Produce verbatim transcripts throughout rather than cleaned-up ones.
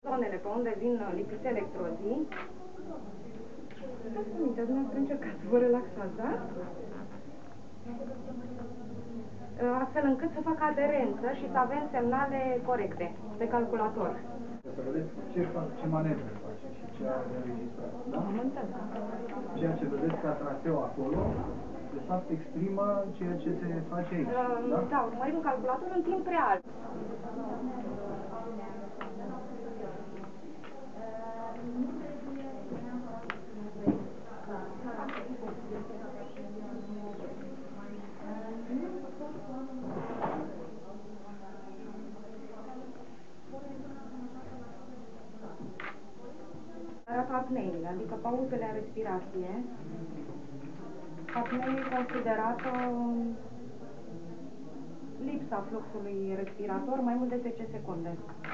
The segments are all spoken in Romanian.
Zonele pe unde vin lipiți electrozii. Stați minte, dumneavoastră încercați să vă relaxați, da? Astfel încât să facă aderență și să avem semnale corecte pe calculator. Să vedeți ce, ce manevre face și ce are de înregistrat, da? Am înțeles. Ceea ce vedeți ca traseu acolo, de fapt exprimă ceea ce se face aici, uh, da? Da, urmărim calculatorul în timp real. Arată apneile, adică pauzele în respirație. Apnee e considerată lipsa fluxului respirator mai mult de zece secunde.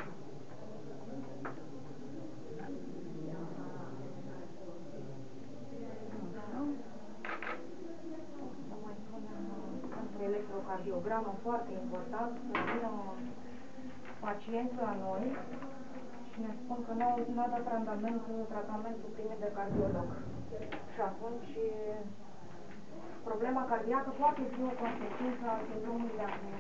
Pentru electrocardiogramă, foarte important, să vină pacientul la noi și ne spun că nu a dat tratamentul, tratamentul primit de cardiolog. Și atunci problema cardiacă poate fi o consecință a sindromului de apnee.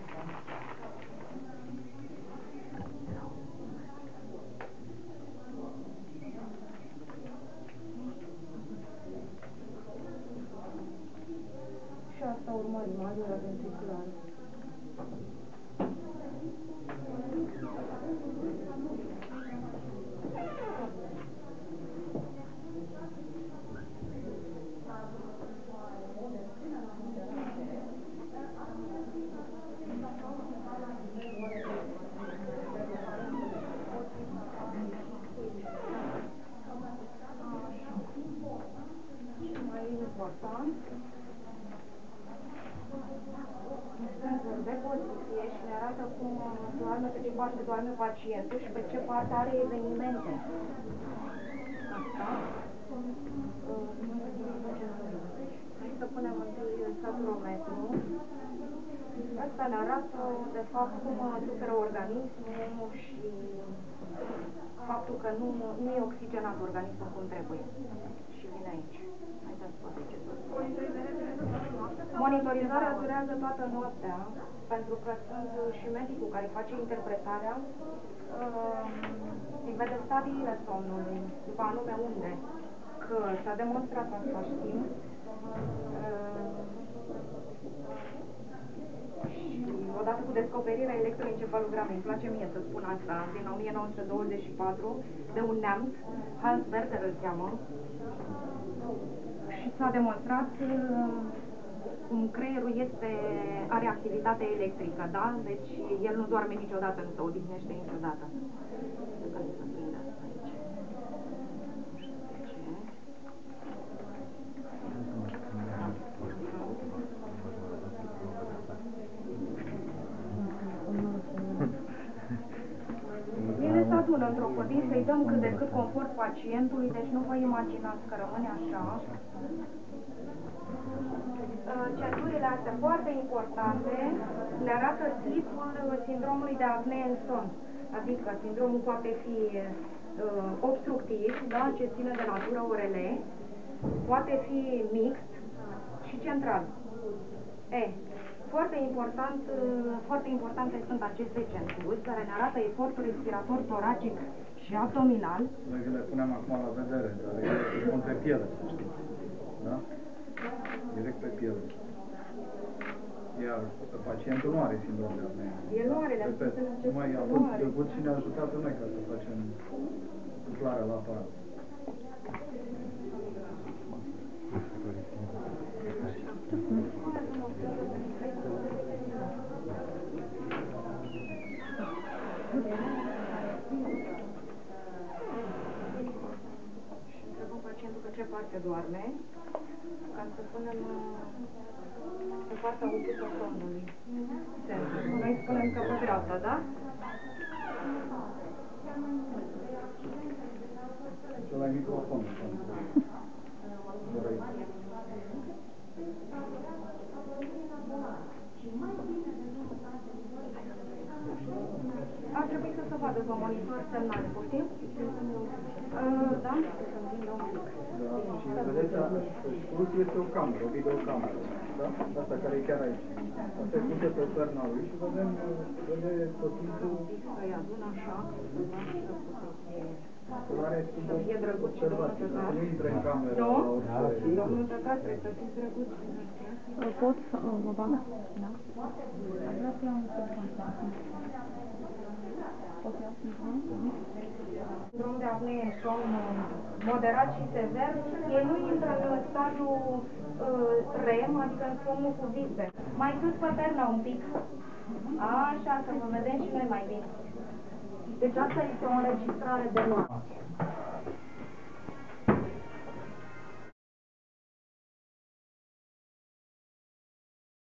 Și asta urmărim, alura ventriculară. Important. Senzor de poziție și ne arată cum doarme, pe ce parte doarme pacientul și pe ce parte are evenimente. Asta. Hai să punem întâi saturometru. Asta ne arată, de fapt, cum suferă organismul și faptul că nu, nu e oxigenat organismul cum trebuie. Și vine aici. Haideți să vă ziceți. Monitorizarea durează toată noaptea, pentru că sunt și medicul care face interpretarea, uh, îi vede stadiile somnului, după anume unde, că s-a demonstrat asta, știm, uh, și odată cu descoperirea electroencefalogramei, îmi place mie să spun asta, din o mie nouă sute douăzeci și patru, de un neamț, Hans Werder îl cheamă, și s-a demonstrat uh, cum creierul este, are activitate electrică, da? Deci el nu doarme niciodată, nu se odihnește niciodată. Hai să prind asta aici. Nu știu de ce. Bine să adună într-o codin, să-i dăm cât de cât confort pacientului, deci nu vă imaginați că rămâne așa. Centurile astea foarte importante ne arată tipul sindromului de apnee în somn. Adică sindromul poate fi uh, obstructiv, da, ce ține de natură O R L, poate fi mixt și central. E, foarte important, uh, foarte importante sunt aceste centuri care ne arată efortul respirator toracic și abdominal. Noi le punem acum la vedere, dar le pun pe piele, să știți. Da? Direct pe piele. Iar pacientul nu are sindrom de apnee. El nu are, le-am spus în început. Mai a fost trecut și ne-a ajutat pe noi ca să facem suflarea la aparat. Și întrebăm pacientul pe ce parte doarme, ca să punem pe partea opusă somnului. Noi spunem că pe dreapta, da? Să la microfon. Ar trebui să se vadă. vadă pe monitor semnale, poftim? Uh, da? Să-mi vindă un pic. Da, și vedeți, sus este o cameră, o videocameră, da? Asta care e chiar aici. Asta e pusă pe perna lui și vedem, vede tot timpul... Să-i adun așa, să facă protecție. Să fie drăguț observație, să nu intre în cameră la orice... Domnul Tătar, trebuie să fiți drăguți. Pot să mă bag? Da. Aș vrea să iau un telefon. Pot să iau telefon? Sindrom de apnee somn moderat și sever, ei nu intră în stadiul uh, REM, adică în somnul cu vise. Mai sus pe perna un pic. Așa, să vă vedem și noi mai bine. Deci asta este o înregistrare de noapte.